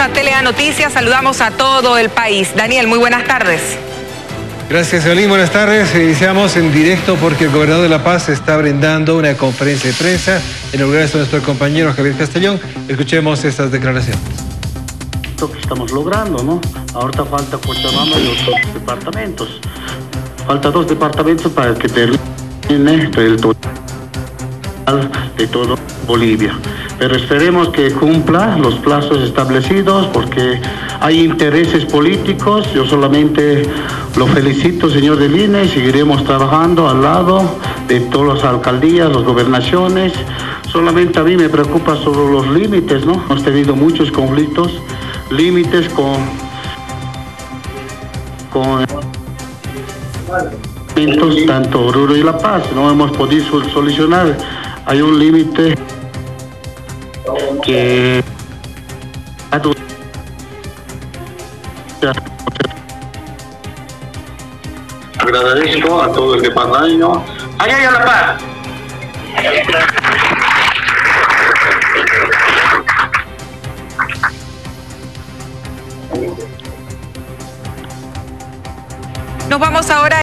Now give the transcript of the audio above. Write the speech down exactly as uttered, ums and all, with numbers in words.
a T L A Noticias. Saludamos a todo el país. Daniel, muy buenas tardes. Gracias, Evelyn. Buenas tardes. Iniciamos en directo porque el gobernador de La Paz está brindando una conferencia de prensa en el lugar de nuestro compañero Javier Castellón. Escuchemos estas declaraciones. Lo que estamos logrando, ¿no? Ahorita falta Cochabamba y otros departamentos. Falta dos departamentos para que termine el total de todo Bolivia. Pero esperemos que cumpla los plazos establecidos porque hay intereses políticos. Yo solamente lo felicito, señor del I N E, seguiremos trabajando al lado de todas las alcaldías, las gobernaciones. Solamente a mí me preocupa sobre los límites, ¿no? Hemos tenido muchos conflictos, límites con, con tanto Oruro y La Paz. No hemos podido solucionar. Hay un límite que agradezco a todo el departamento. Allá hay La Paz. Nos vamos ahora.